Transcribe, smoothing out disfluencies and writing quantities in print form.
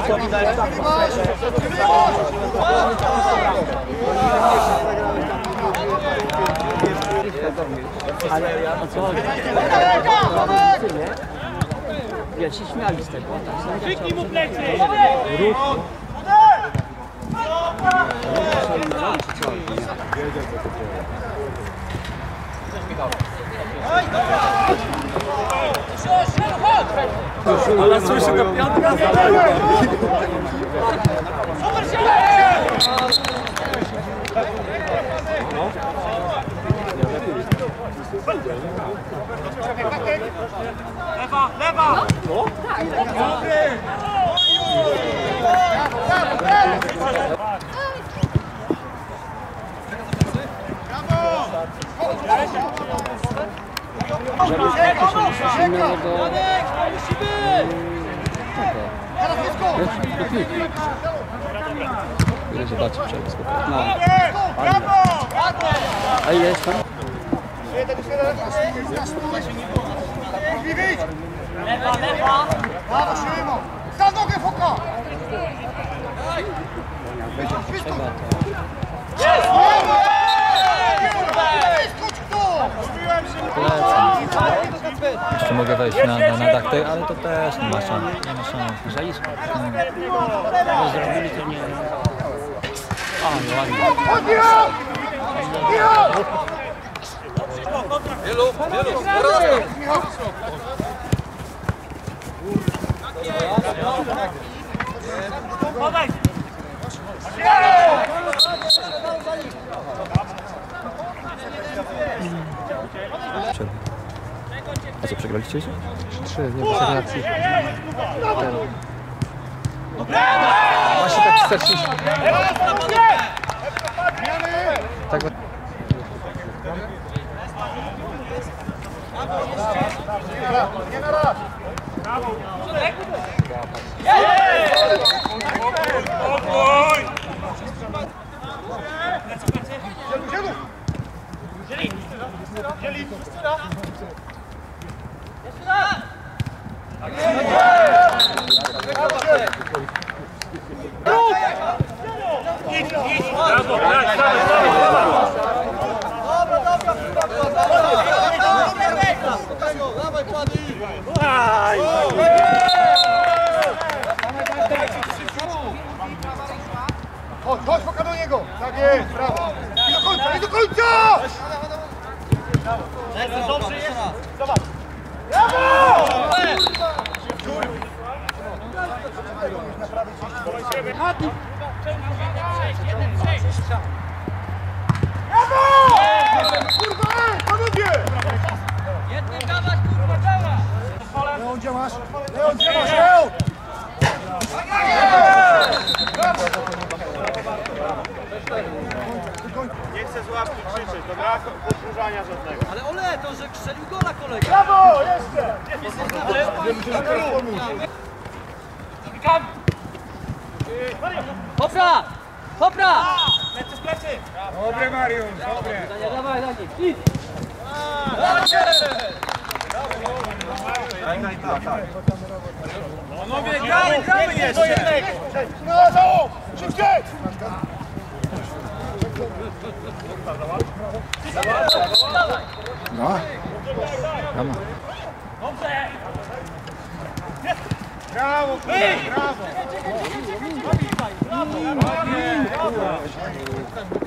Ale o co chodzi? Ja się śmiali z tego. Krzyknij mu plecy! Ruch. Ale słyszę to piątka. Lewa, lewa! No? Ile zobaczy przed spokojnie. No. A ile jest tam? Lewa, lewa! Brawo, Szymon! Za nogę, Foka! Jeszcze mogę wejść na dach, ale to też nie ma szans. Nie ma szans. Żalisko. Bo zrobili to nie... A, no ładnie. Podaj! A co, przegraliście się? 3, nie po segnacji. Właśnie tak wstecznie. Tak. Nie na raz! Spokój! Idź! Brawo! Grać! Chodź, Foka do niego! Tak jest, brawo! I do końca, i do końca! Dobrze jest! Zobacz! Brawo! Kurwa, panowie! Jednym dawać, kurwa, działa! Leon, gdzie masz? Leon, gdzie masz? Leon! Nie chcę z łapki krzyczeć, dobra? Podróżania żadnego. Ale ole, to że strzelił gola kolega! Brawo, jeszcze! Hopra! Hopra! Plecy z plecy! Dobre, Mariusz, dobre! Dawaj, dawaj, idź! Panowie, gramy jeszcze! No, za! Szybciej! No. Brawo. Brawo, brawo! Brawo!